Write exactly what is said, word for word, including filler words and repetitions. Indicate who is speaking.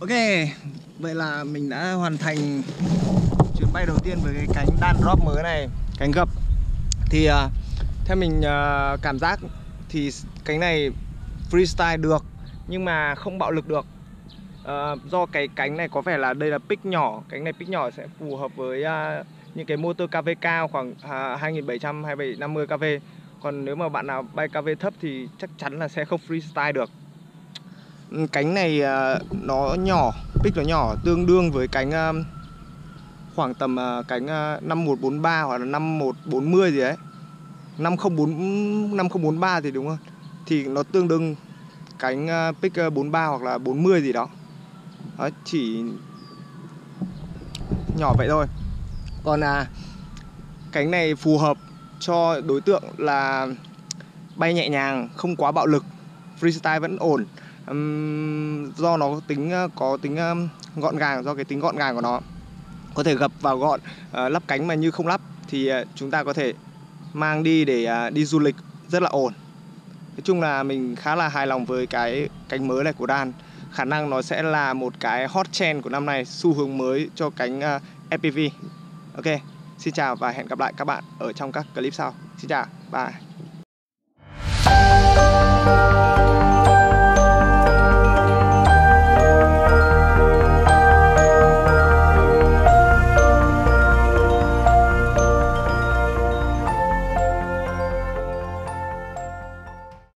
Speaker 1: Ok, vậy là mình đã hoàn thành chuyến bay đầu tiên với cái cánh đan drop mới này, cánh gập. Thì uh, theo mình uh, cảm giác thì cánh này freestyle được nhưng mà không bạo lực được. uh, Do cái cánh này có vẻ là đây là pick nhỏ, cánh này pick nhỏ sẽ phù hợp với uh, những cái motor ca vê cao khoảng uh, hai nghìn bảy trăm, hai nghìn bảy trăm năm mươi ca vê. Còn nếu mà bạn nào bay ca vê thấp thì chắc chắn là sẽ không freestyle được. Cánh này uh, nó nhỏ, pick nó nhỏ, tương đương với cánh uh, khoảng tầm uh, cánh uh, năm một bốn ba hoặc là năm một bốn mươi gì đấy, năm không bốn ba thì đúng không? Thì nó tương đương cánh uh, pick uh, bốn ba hoặc là bốn mươi gì đó. Đó, chỉ nhỏ vậy thôi. Còn à, cánh này phù hợp cho đối tượng là bay nhẹ nhàng, không quá bạo lực, freestyle vẫn ổn. Um, do nó tính có tính um, gọn gàng, do cái tính gọn gàng của nó, có thể gập vào gọn, uh, lắp cánh mà như không lắp thì uh, chúng ta có thể mang đi để uh, đi du lịch rất là ổn. Nói chung là mình khá là hài lòng với cái cánh mới này của Dan. Khả năng nó sẽ là một cái hot trend của năm nay, xu hướng mới cho cánh uh, ép pê vê. Ok, xin chào và hẹn gặp lại các bạn ở trong các clip sau. Xin chào, bye.